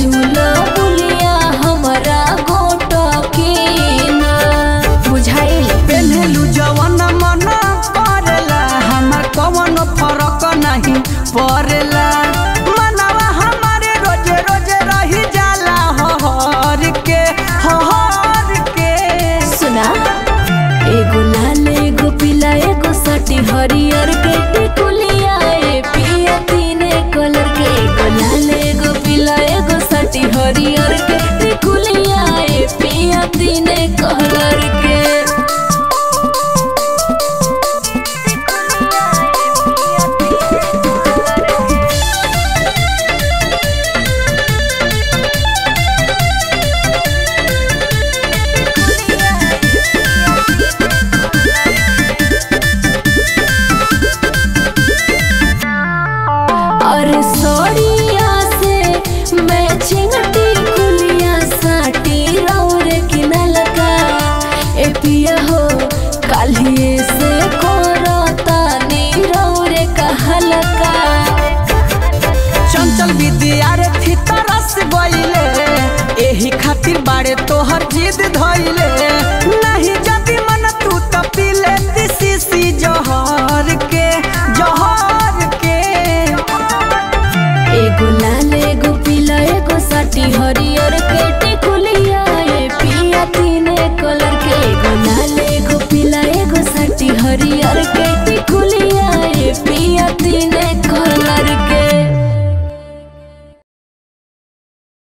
चूल्हा बुलिया हमारा गोट के ना बुझाइल। पेन्हलू जवन मन करेला हमार कवन फरक नहीं पड़ेला। मनवा हमारे रोजे रोजे रही जाला हर के सुना एगो लाल एगो पीला एगो सटी हरियर के टिकुलिया ए पिया तीने कलर के। एगो लाल एगो पीला एगो सटी हरियर के टिकुलिया ए पिया तीने कलर के। अरे सोड़िया से मैचिंग टिकुलिया साटी रौरे किनल का ए पिया हो काल्हिए से कोरतानी रौरे कहल का। चंचल विद्यार्थी तरस गइले एही खातिर बाड़े तोहर जिद धइले।